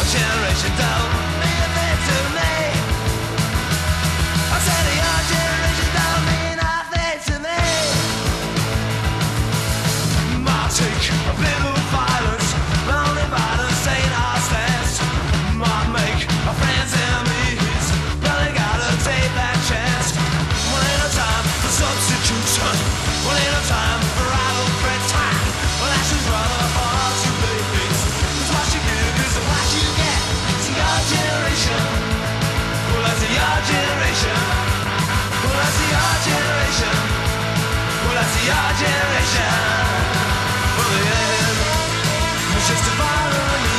generation don't mean a thing to me. I said your generation don't mean nothing to me. Might take a bit of violence, but only violence ain't our stance. Might make our friends enemies, but they gotta take that chance. Well, ain't no time for substitution. Well, ain't no time for idle threat time. Well, action's rather hard to face. Cause what you give is what you get. It's your generation. Well, that's your generation. Well, that's your generation. Well, that's your generation. Well, the end was just a violent